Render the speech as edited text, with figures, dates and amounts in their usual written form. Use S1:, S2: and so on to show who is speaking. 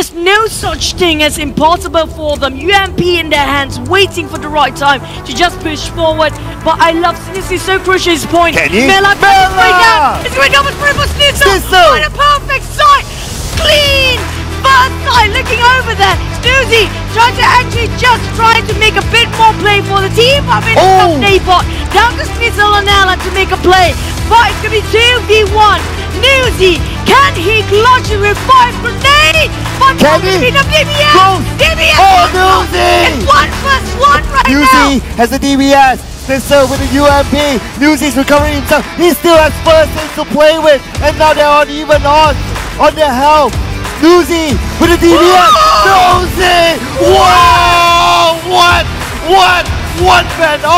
S1: There's no such thing as impossible for them. UMP in their hands, waiting for the right time to just push forward. But I love Snizzy, so crucial his point. Mela! It's going down with for Snizzy! What a perfect sight! Clean! First sight, looking over there. Snoozy trying to actually just to make a bit more play for the team. I'm in the Napot. Down to Snizzle and Ella to make a play. But it's going to be 2v1. Newsy, can he clutch it with 5 grenades? But can he? DBS! DBS!
S2: Oh, Newsy!
S1: It's 1+1 right now!
S2: Newsy has the DBS. Snizle with the UMP. Newsy's recovering himself. He still has first things to play with. And now they're on their health. Newsy with the DBS. Newsy! Wow! What? One man.